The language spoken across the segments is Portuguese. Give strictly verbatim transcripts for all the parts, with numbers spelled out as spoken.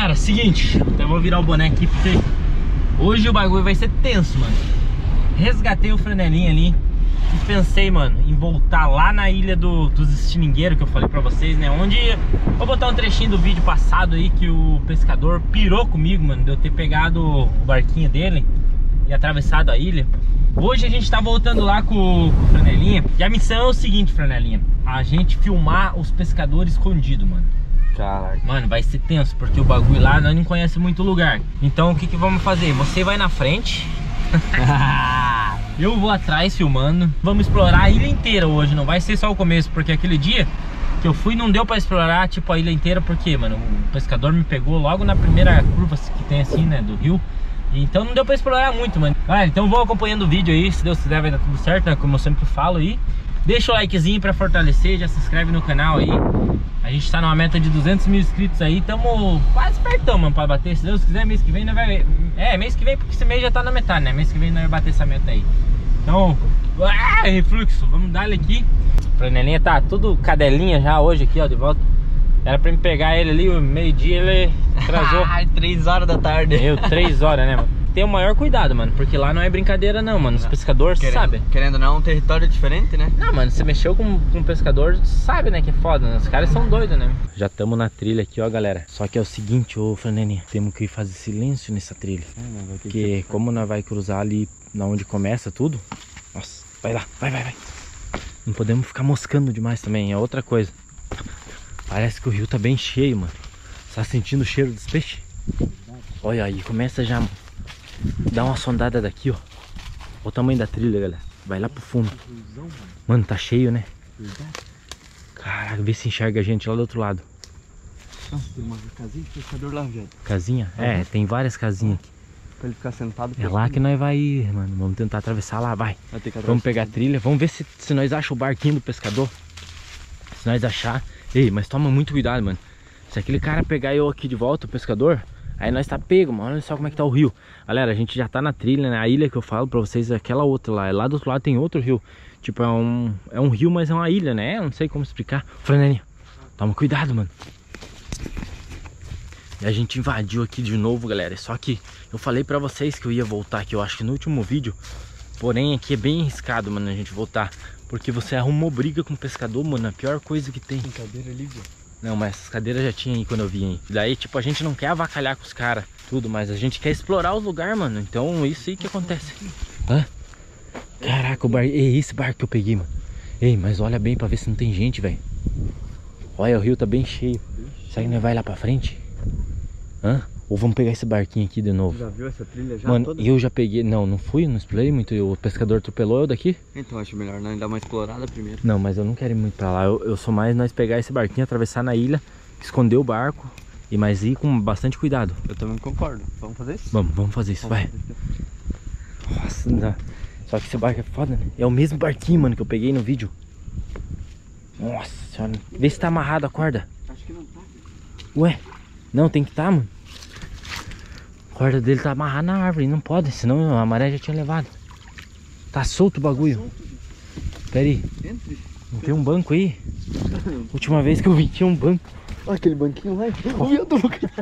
Galera, seguinte, até vou virar o boné aqui porque hoje o bagulho vai ser tenso, mano. Resgatei o franelinha ali e pensei, mano, em voltar lá na ilha do, dos estilingueiros que eu falei pra vocês, né? Onde vou botar um trechinho do vídeo passado aí que o pescador pirou comigo, mano, de eu ter pegado o barquinho dele e atravessado a ilha. Hoje a gente tá voltando lá com, com o franelinha. E a missão é o seguinte, franelinha: a gente filmar os pescadores escondidos, mano. Caraca. Mano, vai ser tenso, porque o bagulho lá nós não conhece muito o lugar. Então o que que vamos fazer? Você vai na frente eu vou atrás filmando. Vamos explorar a ilha inteira hoje. Não vai ser só o começo, porque aquele dia que eu fui não deu pra explorar tipo a ilha inteira. Porque, mano, o pescador me pegou logo na primeira curva que tem assim, né, do rio. Então não deu pra explorar muito, mano. Galera, então vou acompanhando o vídeo aí. Se Deus quiser vai dar tudo certo, né, como eu sempre falo aí. Deixa o likezinho pra fortalecer, já se inscreve no canal aí. A gente tá numa meta de duzentos mil inscritos aí. Tamo quase pertão, mano, pra bater. Se Deus quiser, mês que vem nós vai... É, mês que vem, porque esse mês já tá na metade, né? Mês que vem nós vai bater essa meta aí. Então, ah, refluxo, vamos dar ele aqui. A franelinha tá tudo cadelinha já hoje aqui, ó, de volta. Era pra me pegar ele ali, o meio-dia ele atrasou. Ai, três horas da tarde. Meu, três horas, né, mano? Tem o maior cuidado, mano, porque lá não é brincadeira não, mano. Os pescadores, querendo, sabe? Querendo ou não, é um território diferente, né? Não, mano, você mexeu com, com um pescador, sabe, né, que é foda, né? Os caras são doidos, né? Já estamos na trilha aqui, ó, galera. Só que é o seguinte, ô franelinha, temos que fazer silêncio nessa trilha. É, porque que como nós vai cruzar ali na onde começa tudo. Nossa, vai lá, vai, vai, vai. Não podemos ficar moscando demais também, é outra coisa. Parece que o rio tá bem cheio, mano. Tá sentindo o cheiro dos peixes? Olha aí, começa já, mano. Dá uma sondada daqui, ó. Olha o tamanho da trilha, galera. Vai lá pro fundo. Mano, tá cheio, né? Caraca, vê se enxerga a gente lá do outro lado. Nossa, tem uma casinha de pescador lá, viado. Casinha? Uhum. É, tem várias casinhas aqui. Pra ele ficar sentado. É lá que nós vai ir, mano. Vamos tentar atravessar lá, vai. Vai ter que Vamos pegar a trilha. Vamos ver se, se nós achamos o barquinho do pescador. Se nós achar... Ei, mas toma muito cuidado, mano. Se aquele cara pegar eu aqui de volta, o pescador... Aí nós tá pego, mano, olha só como é que tá o rio. Galera, a gente já tá na trilha, né? A ilha que eu falo pra vocês é aquela outra lá. Lá do outro lado tem outro rio. Tipo, é um, é um rio, mas é uma ilha, né? Eu não sei como explicar. Franelinha, toma cuidado, mano. E a gente invadiu aqui de novo, galera. Só que eu falei pra vocês que eu ia voltar aqui, eu acho que no último vídeo. Porém, aqui é bem arriscado, mano, a gente voltar. Porque você arrumou briga com o pescador, mano. A pior coisa que tem. Brincadeira ali, viu? Não, mas essas cadeiras já tinha aí quando eu vim aí. Daí, tipo, a gente não quer avacalhar com os caras, tudo, mas a gente quer explorar os lugares, mano. Então, isso aí que acontece. Hã? Caraca, o bar... Ei, esse barco que eu peguei, mano. Ei, mas olha bem pra ver se não tem gente, velho. Olha, o rio tá bem cheio. Será que nós vai lá pra frente? Hã? Ou vamos pegar esse barquinho aqui de novo? Já viu essa trilha já? Mano, toda? eu já peguei... Não, não fui, não explorei muito. O pescador atropelou eu daqui. Então, acho melhor nós dar uma explorada primeiro. Não, mas eu não quero ir muito pra lá. Eu, eu sou mais nós pegar esse barquinho, atravessar na ilha, esconder o barco e mais ir com bastante cuidado. Eu também concordo. Vamos fazer isso? Vamos, vamos fazer isso, vamos vai. Fazer isso. Nossa, não. Só que esse barco é foda, né? É o mesmo barquinho, mano, que eu peguei no vídeo. Nossa senhora. Vê se tá amarrado a corda. Acho que não tá. Ué? Não, tem que tá, mano. A corda dele tá amarrada na árvore, não pode, senão a maré já tinha levado. Tá solto o bagulho. Tá solto. Pera aí. Entre. Não tem um banco aí? Última vez que eu vi tinha um banco. Olha aquele banquinho lá. O viado.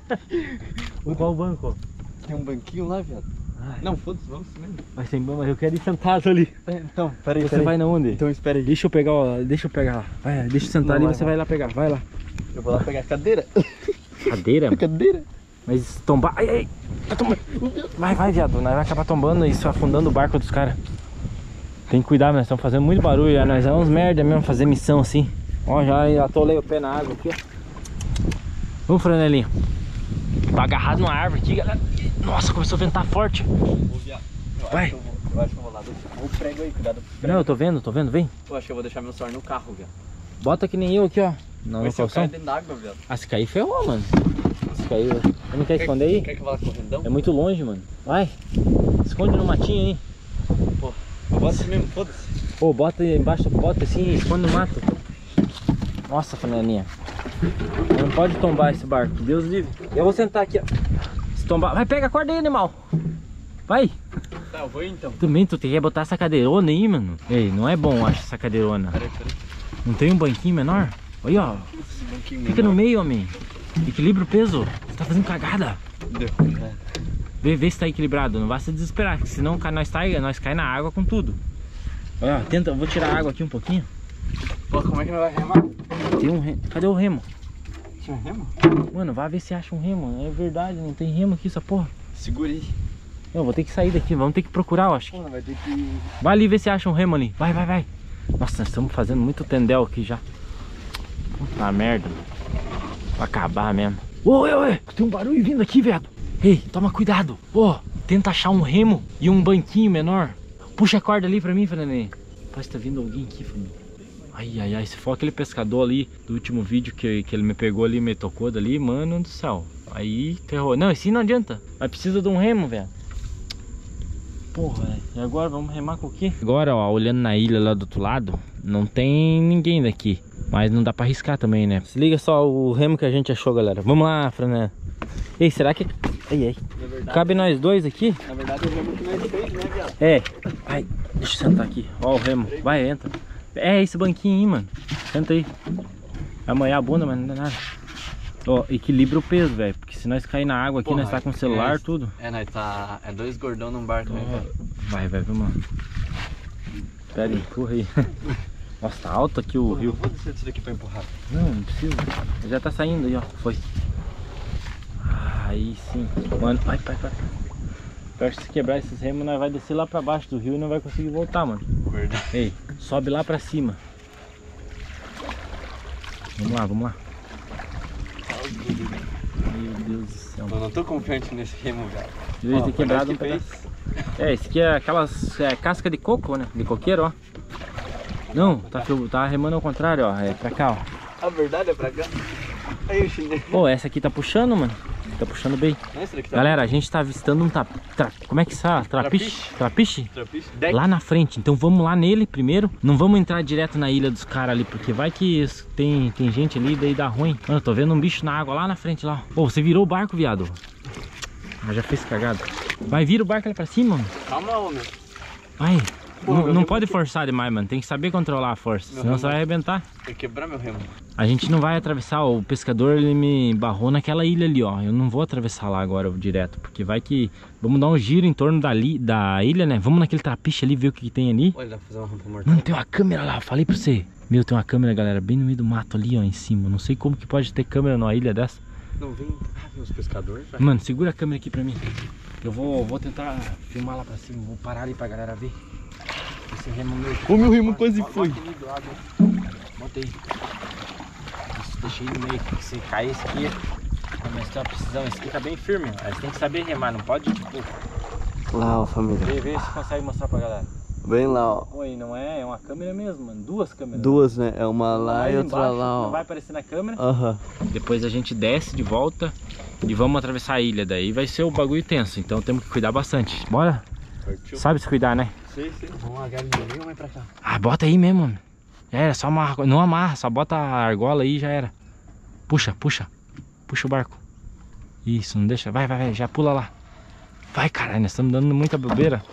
Qual banco? Tem um banquinho lá, viado. Ai. Não, foda-se, vamos mesmo. Mas tem banco, mas eu quero ir sentado ali. Então, peraí, Você peraí. vai na onde? Então espera aí. Deixa eu pegar, ó, deixa eu pegar lá. Vai, deixa eu sentar Não, ali e vai, você vai. vai lá pegar. Vai lá. Eu vou lá pegar a cadeira. Cadeira? A cadeira? Mas tombar. Ai, ai. Vai, tomar. Vai, vai, viado. Nós vai acabar tombando isso, afundando o barco dos caras. Tem que cuidar, nós estamos fazendo muito barulho. Já. Nós é uns merda mesmo fazer missão assim. Ó, já atolei o pé na água aqui, ó. Vamos, franelinho. Tá agarrado numa árvore aqui, galera. Nossa, começou a ventar forte. Vai. Eu, vou, eu acho que eu vou lá deixar o prego aí, cuidado. Não, eu tô vendo, tô vendo, vem. Eu acho que eu vou deixar meu celular no carro, viado. Bota que nem eu aqui, ó. Não, Vai ser eu cair dentro d'água, viado. Ah, se cair ferrou, mano. Se cair. Eu não quer esconder aí? Quer que eu vá lá correndão? É muito longe, mano. Vai. Esconde no matinho aí. Pô, eu boto assim mesmo, foda-se. Pô, bota embaixo, bota assim e esconde no mato. Nossa, franelinha. Não pode tombar esse barco, Deus livre. Eu vou sentar aqui, ó. Se tombar... Vai, pega a corda aí, animal. Vai. Tá, eu vou ir então. Também tu tem que botar essa cadeirona aí, mano. Ei, não é bom, acho, essa cadeirona. Peraí, peraí. Não tem um banquinho menor? Olha, ó. Esse banquinho Fica no meio, homem. Equilibra o peso. Você tá fazendo cagada. Deu. Vê, vê se tá equilibrado. Não vai se desesperar, porque senão nós cai, nós cai na água com tudo. Olha, tenta, eu vou tirar a água aqui um pouquinho. Pô, como é que nós vai remar? Tem um remo. Cadê o remo? Tinha um remo? Mano, vai ver se acha um remo. É verdade, não tem remo aqui, essa porra. Segura aí. Eu vou ter que sair daqui, vamos ter que procurar, eu acho. Pô, vai ter que... Vai ali ver se acha um remo ali. Vai, vai, vai. Nossa, nós estamos fazendo muito tendel aqui já. Puta merda. Vai acabar mesmo. Ô, ô, ô, tem um barulho vindo aqui, velho. Ei, toma cuidado. Ô, tenta achar um remo e um banquinho menor. Puxa a corda ali pra mim, Fernandinho. Parece que tá vindo alguém aqui, família. Ai, ai, ai. Se for aquele pescador ali do último vídeo que, que ele me pegou ali, me tocou dali, mano do céu. Aí, ferrou. Não, esse não adianta. Mas precisa de um remo, velho. Porra, velho. E agora vamos remar com o quê? Agora, ó, olhando na ilha lá do outro lado, não tem ninguém daqui. Mas não dá pra arriscar também, né? Se liga só o remo que a gente achou, galera. Vamos lá, Fernanda. Ei, será que... Ai, ai. Verdade, cabe nós dois aqui? Na verdade, o remo que nós fez, né, viado? É. Ai, deixa eu sentar aqui. Ó o remo. Vai, entra. É esse banquinho aí, mano. Senta aí. Vai molhar a bunda, mas não dá nada. Ó, equilibra o peso, velho. Porque se nós cair na água aqui, Porra, nós tá com o celular, é, tudo. É, nós tá... É dois gordão num barco, né, velho? Vai, vai, vamos lá. Pera aí, empurra aí. Nossa, tá alto aqui o Porra, rio. eu vou descer disso daqui pra empurrar. Não, não precisa. Já tá saindo aí, ó. Foi. Aí sim. Mano, ai, pai, pai. Pior que se quebrar esses remos, nós vai descer lá pra baixo do rio e não vai conseguir voltar, mano. Verdade. Ei, sobe lá pra cima. Vamos lá, vamos lá. Meu Deus do céu. Eu não tô confiante nesse remo, velho. Devia ter quebrado um pedaço. É, esse aqui é aquelas é, casca de coco, né? De coqueiro, ó. Não, tá, tá remando ao contrário, ó. É pra cá, ó. A verdade é pra cá. Aí o chinês. Pô, essa aqui tá puxando, mano. Tá puxando bem. Essa daqui tá... Galera, a gente tá avistando um tra... tra... Como é que está? Trapiche? Trapiche? Trapiche? Lá na frente. Então vamos lá nele primeiro. Não vamos entrar direto na ilha dos caras ali, porque vai que tem, tem gente ali, daí dá ruim. Mano, eu tô vendo um bicho na água lá na frente, lá. Pô, você virou o barco, viado. Ah, já fez cagada. Vai, vira o barco ali pra cima, mano. Calma, homem. Vai. Pô, não não remo pode que... forçar demais, mano. Tem que saber controlar a força, Meu senão remo... você vai arrebentar. Vai quebrar meu remo. A gente não vai atravessar, o pescador ele me barrou naquela ilha ali, ó. Eu não vou atravessar lá agora direto, porque vai que... Vamos dar um giro em torno da, li... da ilha, né? Vamos naquele trapiche ali, ver o que, que tem ali. Olha, dá pra fazer uma rampa mortal. Mano, tem uma câmera lá, eu falei pra você. Meu, tem uma câmera, galera, bem no meio do mato ali, ó, em cima. Não sei como que pode ter câmera numa ilha dessa. Não vem... Ah, vem os pescadores, velho. Mano, segura a câmera aqui pra mim. Eu vou, vou tentar filmar lá pra cima, vou parar ali pra galera ver. Esse remo meu... O meu remo quase foi. Bota aí. Isso, deixa aí no meio, porque se cair esse aqui, mas tem uma precisão, esse aqui tá bem firme. Mas tem que saber remar, não pode, tipo... Lá, ó, família. Vê, vê se consegue mostrar pra galera. Bem lá, ó. Oi, não é, é uma câmera mesmo, mano. Duas câmeras. Duas, né? É uma lá Aí e outra embaixo, lá, ó. não vai aparecer na câmera. Aham. Depois a gente desce de volta e vamos atravessar a ilha. Daí vai ser o bagulho tenso, então temos que cuidar bastante. Bora? Partiu. Sabe se cuidar, né? Sei, sei. Vamos lá, galinha, vai pra cá. Ah, bota aí mesmo, mano. Já era, só amarra. Não amarra, só bota a argola aí e já era. Puxa, puxa. Puxa o barco. Isso, não deixa. Vai, vai, vai. Já pula lá. Vai, caralho, nós estamos dando muita bobeira.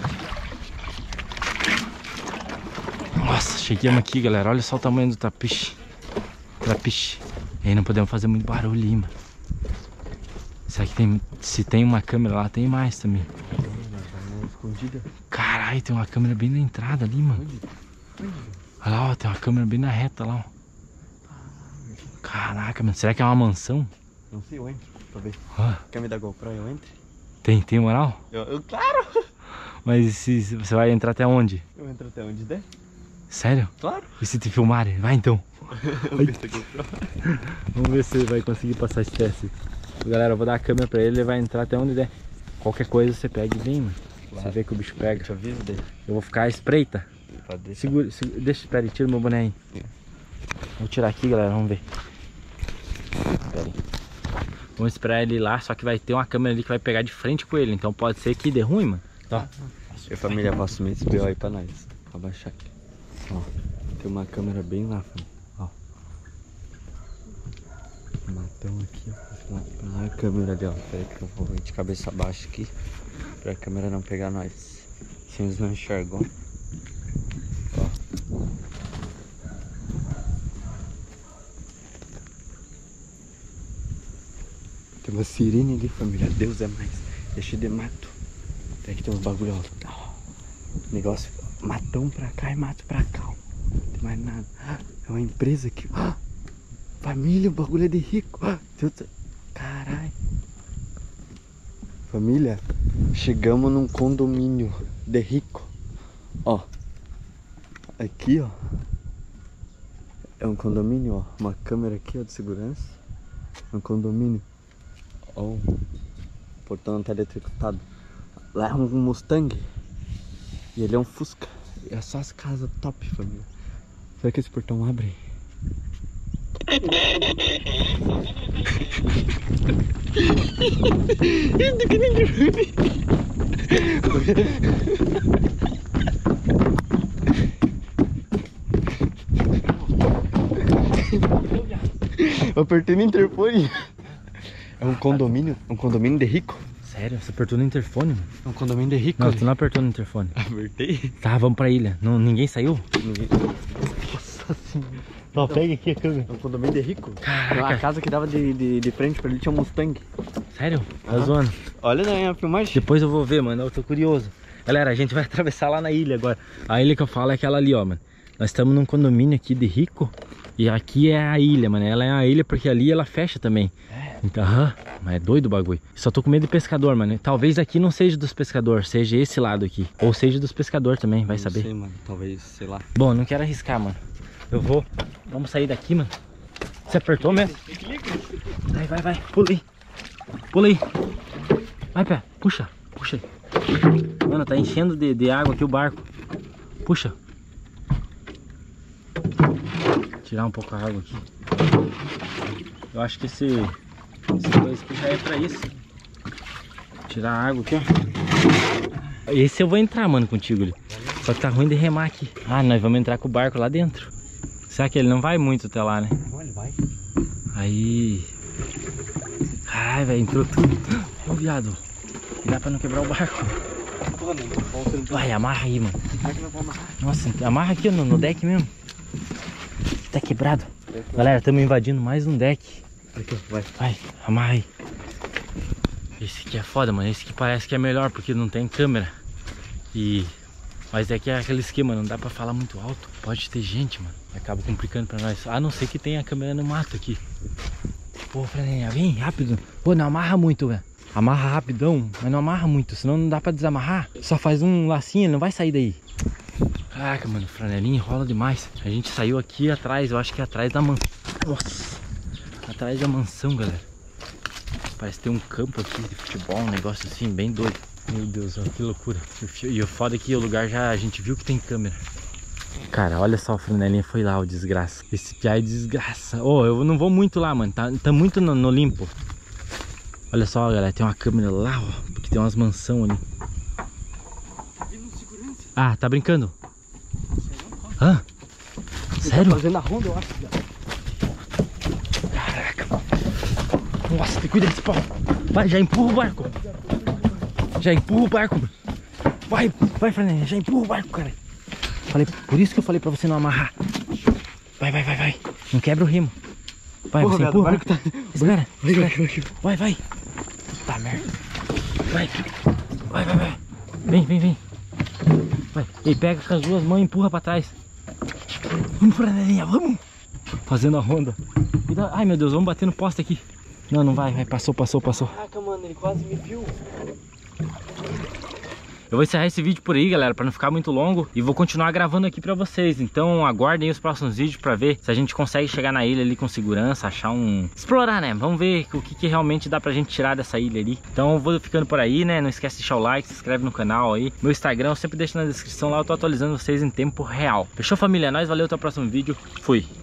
Nossa, chegamos aqui, galera. Olha só o tamanho do trapiche. Trapiche. E aí não podemos fazer muito barulho ali, mano. Será que tem... Se tem uma câmera lá, tem mais também. Escondida. Caralho, tem uma câmera bem na entrada ali, mano. Olha lá, ó, tem uma câmera bem na reta lá, ó. Caraca, mano, será que é uma mansão? Não sei, eu entro pra ver. Ah, Quer me dar GoPro, eu entro? tem, tem moral? Eu, eu, claro! Mas se, se você vai entrar até onde? Eu entro até onde der. Sério? Claro! E se te filmarem? Vai então. Eu vi essa GoPro. Vamos ver se ele vai conseguir passar esse teste. Galera, eu vou dar a câmera pra ele, ele vai entrar até onde der. Qualquer coisa você pega e vem, mano. Claro. Você vê que o bicho pega. Eu te aviso dele. Eu vou ficar à espreita. Pode deixar. Segura, segura, deixa, pera aí, tira o meu boné aí. É. Vou tirar aqui, galera, vamos ver. Pera aí. Vamos esperar ele ir lá, só que vai ter uma câmera ali que vai pegar de frente com ele. Então pode ser que dê ruim, mano. Tá. E a família, vai assumir esse B O aí pra nós. Vou abaixar aqui. Ó, tem uma câmera bem lá, família. Ó. Matão aqui, ó. Lá a câmera ali, ó. Peraí que eu vou de cabeça baixa aqui. Pra a câmera não pegar nós. Se eles não enxergam. Ó. Tem uma sirene ali, família. Deus é mais. É cheio de mato. Tem que ter uns bagulho, ó. Negócio, matão pra cá e mato pra cá, ó. Não tem mais nada. É uma empresa aqui. Família, o bagulho é de rico. Caralho. Família, chegamos num condomínio de rico. Ó. Aqui, ó. É um condomínio, ó. Uma câmera aqui, ó, de segurança. É um condomínio. Ó. O portão não tá eletrocutado. Lá é um Mustang. E ele é um Fusca. É só as casas top, família. Será que esse portão abre? Eu apertei no interfone. É um condomínio, é um condomínio de rico. Sério? Você apertou no interfone, mano? É um condomínio de rico. Não, ali. tu não apertou no interfone. Apertei? Tá, vamos pra ilha. Não, ninguém saiu? Ninguém. Nossa senhora. Ó, pega aqui a câmera. É um condomínio de rico. Caraca. A casa que dava de, de, de frente pra ele tinha um Mustang. Sério? Tá Aham. zoando. Olha daí a filmagem. Depois eu vou ver, mano. Eu tô curioso. Galera, a gente vai atravessar lá na ilha agora. A ilha que eu falo é aquela ali, ó, mano. Nós estamos num condomínio aqui de rico. E aqui é a ilha, mano. Ela é a ilha porque ali ela fecha também. É. Então, aham. Mas é doido o bagulho. Só tô com medo de pescador, mano. Talvez aqui não seja dos pescadores, seja esse lado aqui. Ou seja dos pescadores também, vai não saber. Não sei, mano. Talvez, sei lá. Bom, não quero arriscar, mano. Eu vou. Vamos sair daqui, mano. Você apertou mesmo? Vai, vai, vai. Pula aí. Pula aí. Vai, pé. Puxa. Puxa aí. Mano, tá enchendo de, de água aqui o barco. Puxa. Tirar um pouco a água aqui. Eu acho que esse... Esse coisa aqui já é pra isso. Tirar a água aqui, ó. Esse eu vou entrar, mano, contigo ali. Só que tá ruim de remar aqui. Ah, nós vamos entrar com o barco lá dentro. Será que ele não vai muito até lá, né? Não, ele vai. Aí... Ai, velho, entrou tudo. Ô, viado. Dá pra não quebrar o barco. Vai, amarra aí, mano. Nossa, amarra aqui no, no deck mesmo. Tá quebrado. Galera, estamos invadindo mais um deck. Vai. Vai, amarra aí. Esse aqui é foda, mano. Esse aqui parece que é melhor porque não tem câmera. E... Mas é que é aquele esquema, não dá pra falar muito alto. Pode ter gente, mano. Acaba complicando pra nós. A não ser que tenha a câmera no mato aqui. Pô, Franinha, vem rápido. Pô, não amarra muito, velho. Amarra rapidão, mas não amarra muito, senão não dá pra desamarrar. Só faz um lacinho, ele não vai sair daí. Caraca, mano, franelinha enrola demais. A gente saiu aqui atrás, eu acho que é atrás da mansão. Nossa, atrás da mansão, galera. Parece ter um campo aqui de futebol, um negócio assim, bem doido. Meu Deus, ó, que loucura. E o foda é que o lugar já, a gente viu que tem câmera. Cara, olha só, o franelinha foi lá, o desgraça. Esse piá é desgraça. Ô, oh, eu não vou muito lá, mano, tá, tá muito no, no limpo. Olha só, galera, tem uma câmera lá, ó, porque tem umas mansões ali. Ah, tá brincando? Hã? Sério? Tá fazendo a ronda, eu acho. Caraca. Nossa, te cuida desse pau. Vai, já empurra o barco. Já empurra o barco. Vai, vai, Franinha, já empurra o barco, cara. Falei, por isso que eu falei pra você não amarrar. Vai, vai, vai, vai. Não quebra o remo. Vai, porra, você empurra o barco. Tá... Espera, espera. Vai, vai. Puta merda. Vai, vai, vai, vai. Vem, vem, vem. Vai. E pega com as duas mãos e empurra pra trás. Vamos, Franelinha, vamos. Fazendo a ronda. Ai, meu Deus, vamos bater no poste aqui. Não, não vai, vai. Passou, passou, passou. Caraca, mano, ele quase me viu. Eu vou encerrar esse vídeo por aí, galera, pra não ficar muito longo. E vou continuar gravando aqui pra vocês. Então aguardem os próximos vídeos pra ver se a gente consegue chegar na ilha ali com segurança, achar um... Explorar, né? Vamos ver o que, que realmente dá pra gente tirar dessa ilha ali. Então eu vou ficando por aí, né? Não esquece de deixar o like, se inscreve no canal aí. Meu Instagram eu sempre deixo na descrição lá, eu tô atualizando vocês em tempo real. Fechou, família? É nóis, valeu, até o próximo vídeo. Fui!